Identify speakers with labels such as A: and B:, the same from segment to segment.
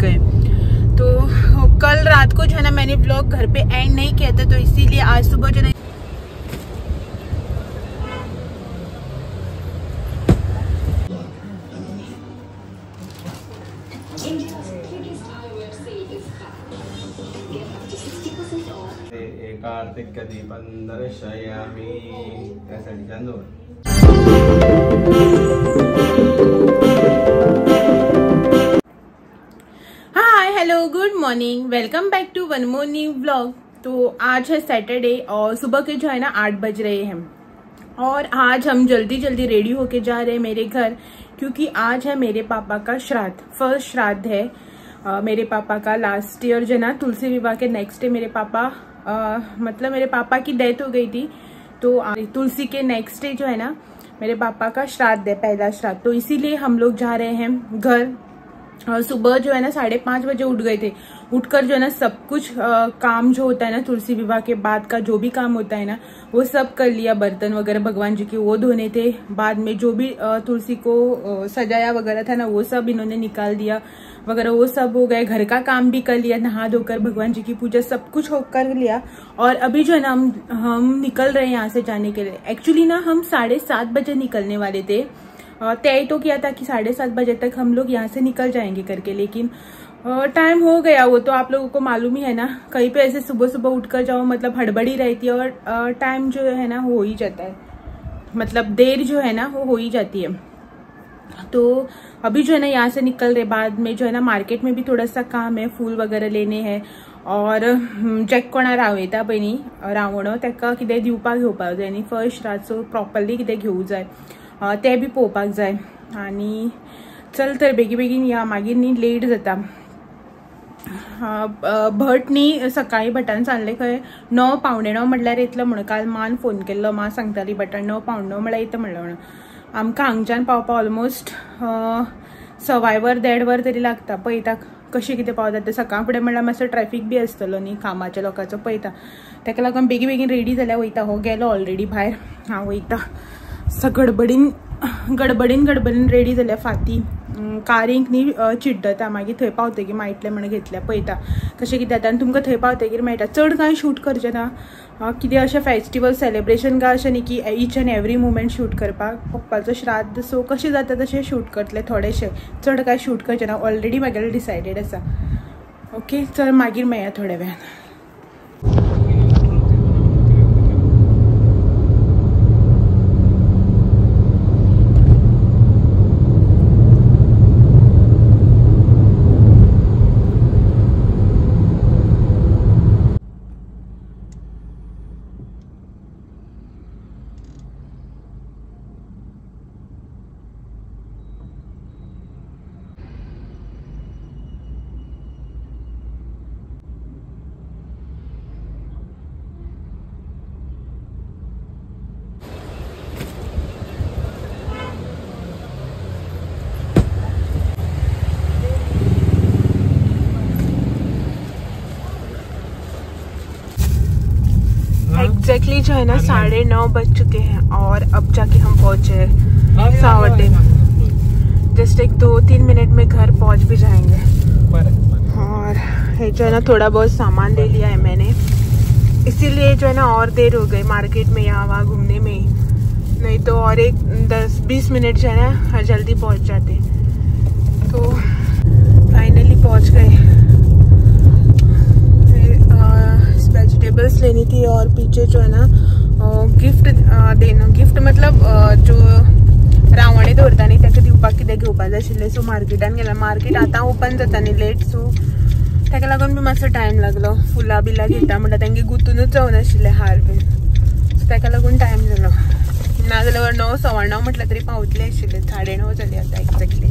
A: गए। तो कल रात को जो है ना मैंने व्लॉग घर पे एंड नहीं किया था, तो इसीलिए आज सुबह जो है
B: कार्तिक दीपं दर्शयामि त्यासाठी जाणून।
A: Hi hello good morning, welcome back to one more new vlog. तो आज है सैटरडे और सुबह के जो है ना 8 बज रहे हैं और आज हम जल्दी जल्दी रेडी होके जा रहे हैं मेरे घर, क्योंकि आज है मेरे पापा का श्राद्ध, फर्स्ट श्राद्ध है मेरे पापा का। लास्ट ईयर जो ना तुलसी विवाह के नेक्स्ट डे मेरे पापा मतलब मेरे पापा की डेथ हो गई थी, तो तुलसी के नेक्स्ट डे जो है ना मेरे पापा का श्राद्ध है, पहला श्राद्ध। तो इसीलिए हम लोग जा रहे हैं घर। और सुबह जो है ना 5:30 बजे उठ गए थे। उठकर जो है ना सब कुछ काम जो होता है ना तुलसी विवाह के बाद का जो भी काम होता है ना वो सब कर लिया। बर्तन वगैरह भगवान जी के वो धोने थे, बाद में जो भी तुलसी को सजाया वगैरह था ना वो सब इन्होंने निकाल दिया वगैरह, वो सब हो गए। घर का काम भी कर लिया, नहा धोकर भगवान जी की पूजा सब कुछ कर लिया। और अभी जो है ना हम निकल रहे हैं यहाँ से जाने के लिए। एक्चुअली ना हम 7:30 बजे निकलने वाले थे, तय तो किया था कि 7:30 बजे तक हम लोग यहाँ से निकल जाएंगे करके, लेकिन टाइम हो गया। वो तो आप लोगों को मालूम ही है ना, कहीं पे ऐसे सुबह सुबह उठकर जाओ मतलब हड़बड़ी रहती है और टाइम जो है ना हो ही जाता है, मतलब देर जो है ना वो हो ही जाती है। तो अभी जो है ना यहाँ से निकल रहे, बाद में जो है ना मार्केट में भी थोड़ा सा काम है, फूल वगैरह लेने हैं। और चेक कोणार हांवें बहिणी रावण ताका कितें दिवपाक घेवपाक जाय न्ही, फर्स्ट श्राद्ध, सो प्रॉपरली कितें घेवूं जाय ते बी पळोवपाक जाय। आनी चल तर बेगी बेगीन या, मागीर न्ही लेट जाता। भट न्ही सकाळी भटान सांगले खंय 9 पावणे 9 म्हटल्यार येतलो म्हणून। काल मान फोन केल्लो, मा सांगताली भटान 9 पावणे 9 म्हळ्यार येता म्हणलें म्हणून। आमकां हांगच्यान पावपा ऑलमोस्ट 1.25 वर 1.5 वर तरी लागता। पळयता कशें कितें पावता ते। सकाळ फुडें म्हणल्यार मातसो ट्रॅफिक बी आसतलो न्ही कामाच्या लोकांचो, पळयता। ताका लागून बेगी बेगीन रेडी जाल्यार वयता। हो गेलो ऑलरेडी भायर, हांव वयता। गडबडीन रेडी जाल्या फाती। कारींक न्ही चिड्डता, मागीर थंय पावतकीर मायटलें म्हणून घेतल्या। पळयता कशें कितें जाता आनी तुमकां थंय पावतकीर मेळटा। चड कांय शूट करचें ना, कितें अशें फेस्टिवल सेलिब्रेशन काय अशें न्ही की each and every moment shoot करपाक। पप्पाचो श्राद्ध, सो कशें जाता तशें शूट करतलें थोडेशें, चड कांय शूट करचें ना। ऑलरेडी म्हागेलें डिसायडेड आसा। ओके चल मागीर मेळया थोड्या वेळान। एग्जैक्टली जो है ना 9:30 बज चुके हैं और अब जाके हम पहुंचे सावटे। जस्ट 1-2-3 मिनट में घर पहुंच भी जाएंगे। और ये जो है ना थोड़ा बहुत सामान ले लिया है मैंने, इसीलिए जो है ना और देर हो गई मार्केट में यहाँ वहाँ घूमने में, नहीं तो और 10-20 मिनट जो है ना जल्दी पहुंच जाते। तो फाइनली पहुंच गए। वेजिटेबल्स लेनी थी और पीछे जो है ना गिफ्ट देणं, गिफ्ट मतलब जो रावणे दवरता न्ही ताका दिवपाक कितें घेवपाक जाय आशिल्लें। सो मार्केटान गेला, मार्केट आतां ओपन जाता न्ही लेट, सो ताका लागून बी मातसो टायम लागलो। फुलां बिलां घेता म्हणटा तांगे गुंतूनच जावनाशिल्ले हार बीन, सो ताका लागून टायम जालो। नाजाल्यार 9-9:15 म्हटल्यार तरी पावतले आशिल्ले, 9:30 जाली आतां एक्झॅक्टली।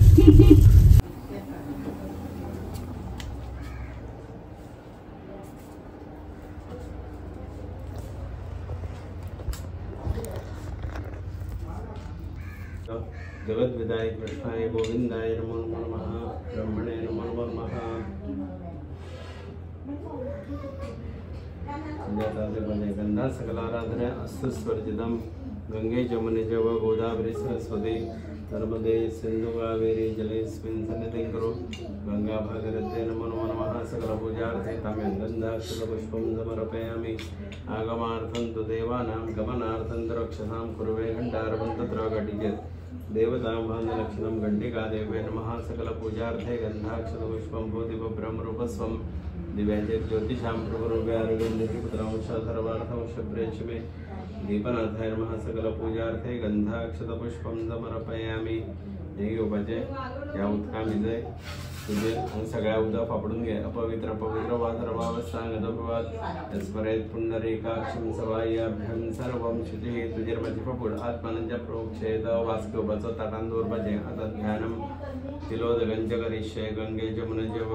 B: जगत विदाय कृष्णाय गोविंदाय नमो नमः, ब्रह्मणे नमो नमः। संध्याकाले बने गंधा सकलाराधने अस्तु स्वर्जितम गंगे जमुने जव गोदावरी सरस्वती नर्मदे सिंधु कावेरी जलेस्मिन् सन्निधिं कुरु गंगा भागीरथ्यै नमो नमः सकलपूजार्थे तमें गन्धाक्षतपुष्पं समर्पयामि आगमार्थं तु देवानां गमनार्थं तु रक्षसां कुर्वे घण्टारवं तत्र घटिकेत् देवतां भान्दलक्षणं घण्टिकादेव्यै नमः सकलपूजार्थे गन्धाक्षतपुष्पं भूतिब्रह्मरूपस्वं दिव्याञ्चेत् ज्योतिषां प्रभुरूप्यारुगन्धिपुत्रं सर्वार्थं शुभ्रेच मे दीपनाथाय नमः सकलपूजार्थे गंधाक्षतपुष्पं समर्पयामि। हे उपाचे या उत्कामिजय तुझे सगळ्या उदा फापडून घे अपवित्र पवित्र वासरभावस्तांगदपवाद स्मरेत पुंडरीकाक्षं सवायाभ्यं सर्वं शुचिः तुझिर्मति फपुड आत्मानंच प्रोक्षेत वास्कोबाचं ताटान दोरबाचे आता ध्यानं तिलोदगंच करिष्ये गंगे जमुने जव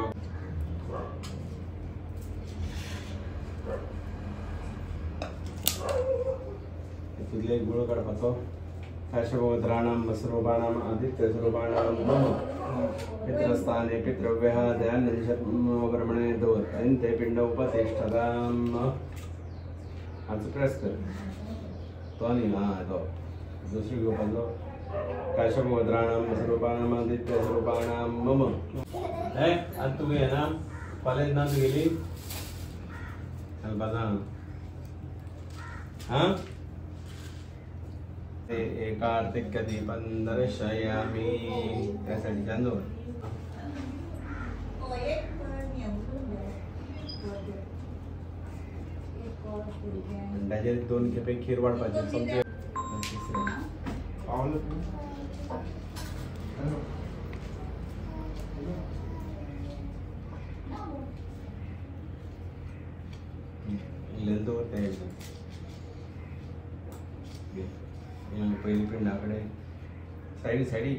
B: तिथले गुळ काढपाचो काशगोत्राणां वस्रूपाणां आदित्यस्वरूपाणां नमः पितृस्थाने पितृव्यः दयानंशब्रह्मणे दोर ते पिंड उपतिष्ठताम् आज प्रेस कर तो नहीं हाँ तो दूसरी को पढ़ो काशगोत्राणां वस्रूपाणां आदित्यस्वरूपाणां मम है आज तू है ना कॉलेज ना तू गेली चल बता हाँ एकार्तिक दीपं दर्शयामि त्यासाठी चांदो अंदाजे 2 खेपे खीर वाढपाची समजे पावलं लेंदो ते yang पहिली पिंडाकडे साइडी साइडी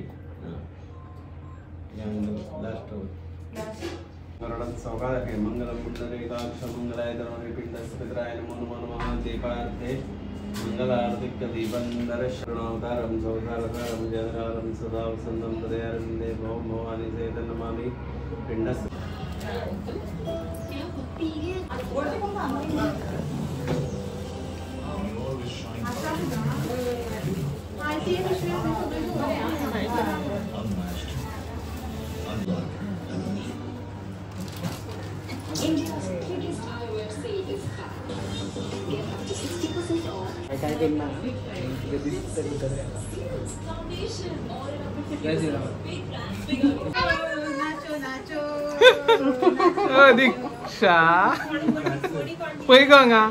B: yang लास्ट मरणं सौगादके मंगलम पुंडरीकाक्ष मंगलाय धर्मणे पिंडस्पितराय नमो नमः दीपार्थे मंगलार्थिक दीपं दर्शनावतारं सौधारतारं जयधारं सदा वसन्तं हृदयारविन्दे भवं भवानी सहितं नमामि पिंडस्
C: दीक्षा पै गंगा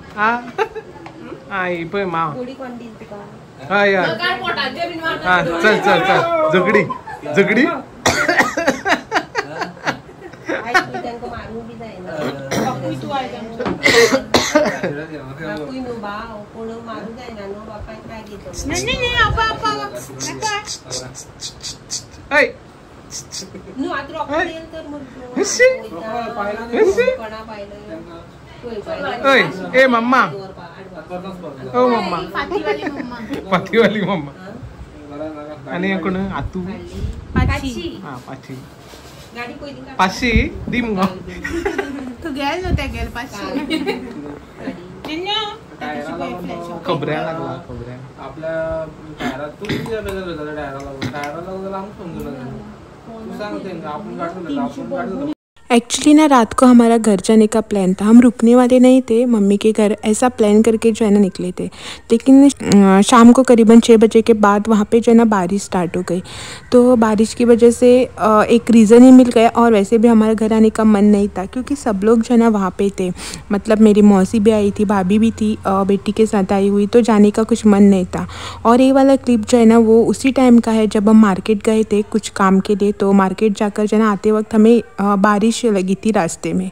C: आई पै मा हाय चल चल चल झगडी झगडी ए मम्मा ओ मम्मा पाठीवाली मम्मा आणि कोण आतू पाची हां पाची पाची दी मग
A: तू गेल नव्हत्या गेल पाचशे
C: खबऱ्या लागला खबऱ्या
D: आपल्या टायरात तू किती टायराला लावून समजून सांगते आपण काढून
A: एक्चुअली ना रात को हमारा घर जाने का प्लान था। हम रुकने वाले नहीं थे, मम्मी के घर ऐसा प्लान करके जो है ना निकले थे। लेकिन शाम को करीबन 6 बजे के बाद वहाँ पे जो है ना बारिश स्टार्ट हो गई। तो बारिश की वजह से एक रीज़न ही मिल गया और वैसे भी हमारे घर आने का मन नहीं था क्योंकि सब लोग जो है ना वहाँ पे थे। मतलब मेरी मौसी भी आई थी, भाभी भी थी, बेटी के साथ आई हुई, तो जाने का कुछ मन नहीं था। और ये वाला क्लिप जो है ना वो उसी टाइम का है जब हम मार्केट गए थे कुछ काम के लिए। तो मार्केट जाकर जो है ना आते वक्त हमें बारिश लगी थी रास्ते में।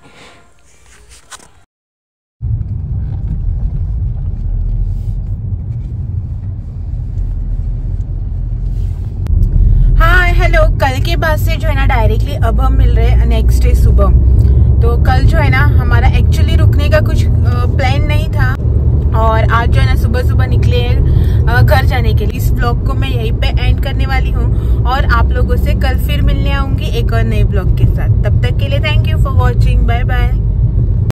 A: हाँ हेलो, कल के बाद से जो है ना डायरेक्टली अब हम मिल रहे हैं नेक्स्ट डे सुबह। तो कल जो है ना हमारा एक्चुअली रुकने का कुछ प्लान नहीं था और आज जो है ना सुबह सुबह निकले हैं घर जाने के लिए। इस ब्लॉग को मैं यहीं पे एंड करने वाली हूँ और आप लोगों से कल फिर मिलने आऊंगी एक और नए ब्लॉग के साथ। तब तक के लिए thank you for watching, bye bye.